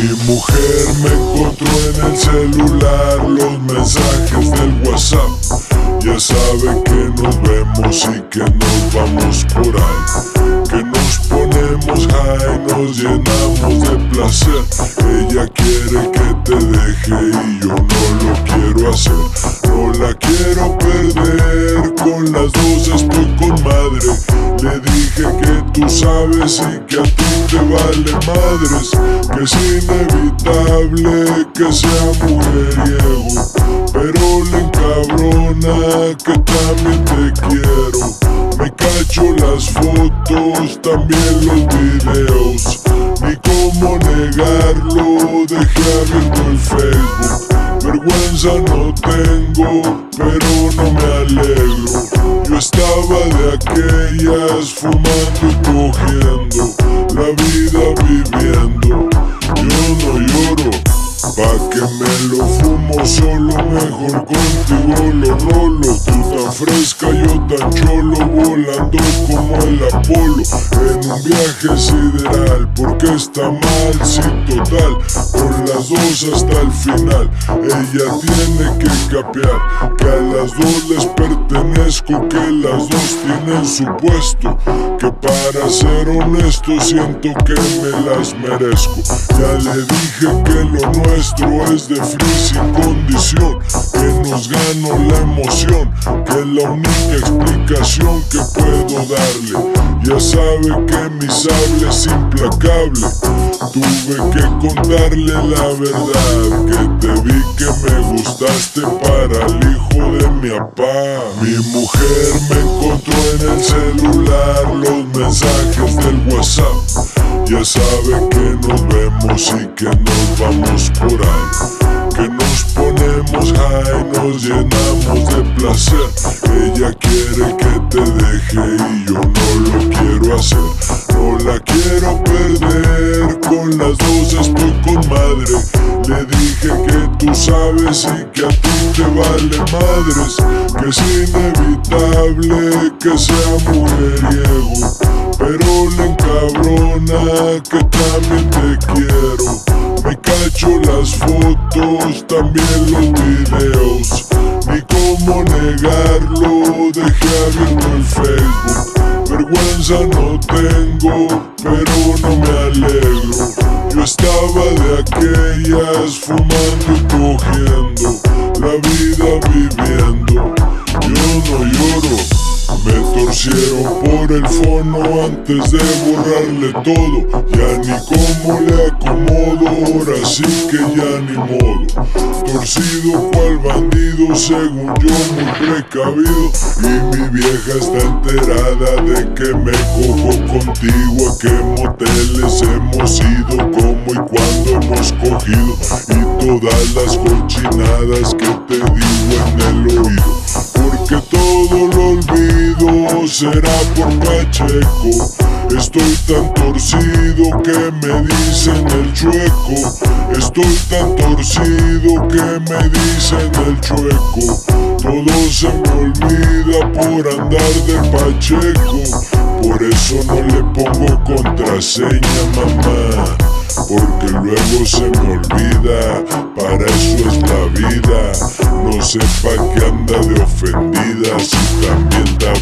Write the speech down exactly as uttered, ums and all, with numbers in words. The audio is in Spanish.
Mi mujer me encontró en el celular los mensajes del WhatsApp. Ya sabe que nos vemos y que nos vamos por ahí, que nos ponemos high, nos llenamos de placer. Ella quiere que te deje y yo no lo quiero hacer. No la quiero perder, con las dos estoy con madre. Le dije que tú sabes y que a ti te vale madres, que es inevitable que sea mujeriego, pero le encabrona que también te quiero. Me cacho las fotos, también los videos, ni cómo negarlo, dejé abierto el Facebook. Vergüenza no tengo, pero no me alegro. Yo estaba de aquellas fumando y cogiendo, la vida viviendo. Yo no lloro, pa' que me lo fumo solo, mejor contigo lo rolo. Tú tan fresca, yo tan cholo, volando como el Apolo, en un viaje sideral. Porque está mal, sí, total, con las dos hasta el final. Ella tiene que capear que a las dos les pertenezco, que las dos tienen su puesto, que para ser honesto siento que me las merezco. Ya le dije que lo nuestro es de free sin condición, que nos gano la emoción, que es la única explicación que puedo darle. Ya sabe que mi sable es implacable. Tuve que contarle la verdad, que te vi que me gustaste para el hijo de mi papá. Mi mujer me encontró en el celular los mensajes del WhatsApp. Ya sabe que nos vemos y que nos vamos por ahí, que nos ponemos high, nos llenamos de placer. Ella quiere que te deje y yo no lo quiero hacer. No la quiero perder, con las dos estoy con madre. Le dije que tú sabes y que a ti te vale madres, que es inevitable que sea mujeriego, pero le encabrona que también te quiero. Me cacho las fotos, también los videos, ni cómo negarlo, dejé abierto el Facebook. Vergüenza no tengo, pero no me alegro. Yo estaba de aquellas fumando y cogiendo, la vida viviendo. Yo no lloro, me torcieron por el fono antes de borrarle todo. Ya ni cómo le acomodo, ahora sí que ya ni modo. Torcido cual bandido, según yo muy precavido, y mi vieja está enterada de que me cojo contigo. A qué moteles hemos ido, cómo y cuándo hemos cogido, y todas las cochinadas que te digo en el oído. Porque todo lo olvido, será por Pacheco. Estoy tan torcido que me dicen el chueco. Estoy tan torcido que me dicen el chueco. Todo se me olvida por andar de Pacheco. Por eso no le pongo contraseña, mamá, porque luego se me olvida. Para eso es la vida. No sepa que anda de ofendida, si también da